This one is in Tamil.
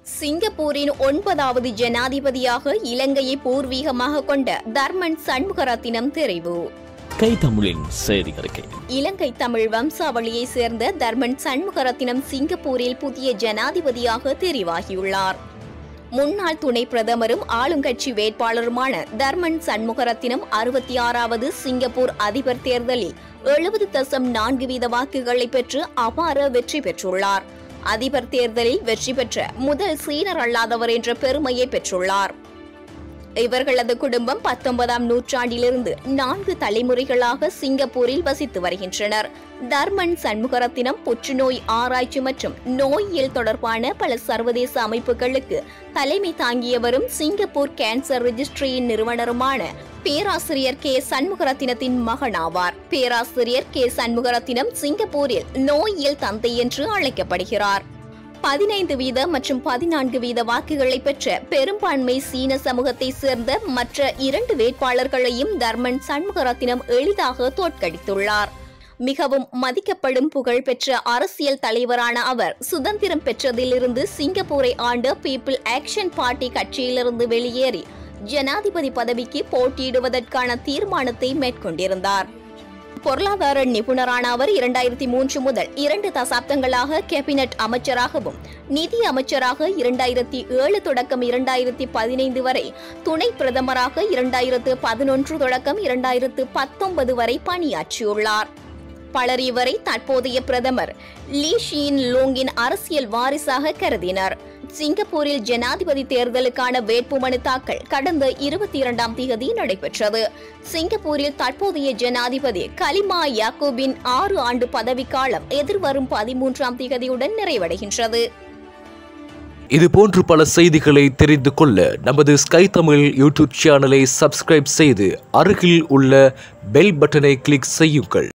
சிங்கப்பூரின் 9வது ஜனாதிபதியாக இலங்கையை பூர்வீகமாக கொண்ட தர்மன் சண்முகரத்னம் தெரிவு. ஸ்கைதமிழின் செய்தி அறிக்கை. இலங்கை தமிழ் வம்சாவளியை சேர்ந்த தர்மன் சண்முகரத்னம் சிங்கப்பூரில் புதிய ஜனாதிபதியாக தெரிவாகியுள்ளார். முன்னாள் துணை பிரதமரும் ஆளுங்கட்சி வேட்பாளருமான தர்மன் சண்முகரத்னம் 66வது சிங்கப்பூர் அதிபர் தேர்தலில் 70.4% வாக்குகளை பெற்று அபார வெற்றி பெற்றுள்ளார். அதிபர் தேர்தலில் வெற்றி பெற்ற முதல் சீனர் அல்லாதவர் என்ற பெருமையை பெற்றுள்ளார். இவர்களது குடும்பம் 19ஆம் நூற்றாண்டிலிருந்து 4 தலைமுறைகளாக சிங்கப்பூரில் வசித்து வருகின்றனர். தர்மன் சண்முகரத்னம் புற்றுநோய் ஆராய்ச்சி மற்றும் நோயியல் தொடர்பான பல சர்வதேச அமைப்புகளுக்கு தலைமை தாங்கியவரும் சிங்கப்பூர் கேன்சர் ரெஜிஸ்ட்ரியின் நிறுவனருமான பேராசிரியர் கே சண்முகரத்னத்தின் மகனாவார். பேராசிரியர் கே சண்முகரத்னம் சிங்கப்பூரில் நோயியல் தந்தை என்று அழைக்கப்படுகிறார். 15% மற்றும் 14% வாக்குகளை பெற்ற பெரும்பான்மை சீன சமூகத்தை சேர்ந்த மற்ற 2 வேட்பாளர்களையும் தர்மன் சண்முகரத்னம் எளிதாக தோற்கடித்துள்ளார். மிகவும் மதிக்கப்படும் புகழ் பெற்ற அரசியல் தலைவரான அவர் சுதந்திரம் பெற்றதிலிருந்து சிங்கப்பூரை ஆண்ட பீப்பிள் ஆக்ஷன் பார்ட்டி கட்சியிலிருந்து வெளியேறி ஜனாதிபதி பதவிக்கு போட்டியிடுவதற்கான தீர்மானத்தை மேற்கொண்டிருந்தார். பொருளாதார நிபுணரான அவர் 2003 முதல் 2 தசாப்தங்களாக கேபினட் அமைச்சராகவும் நிதி அமைச்சராக 2007 தொடக்கம் 2015 வரை, துணை பிரதமராக 2011 தொடக்கம் 2019 வரை பணியாற்றியுள்ளார். பலர் இவரை தற்போதைய பிரதமர் லீ ஷியின் லூங்கின் அரசியல் வாரிசாக கருதினர். சிங்கப்பூரில் ஜனாதிபதி தேர்தலுக்கான வேட்புமனு தாக்கல் கடந்த 22ஆம் தேதி நடைபெற்றது. சிங்கப்பூரில் தற்போதைய ஜனாதிபதி கலிமா யாக்கூபின் 6 ஆண்டு பதவிக்காலம் எதிர்வரும் 13ஆம் தேதியுடன் நிறைவடைகின்றது. இதுபோன்று பல செய்திகளை தெரிந்து கொள்ள நமது ஸ்கை தமிழ் யூடியூப் சேனலை சப்ஸ்கிரைப் செய்து அருகில் உள்ள பெல் பட்டனை கிளிக் செய்யுங்கள்.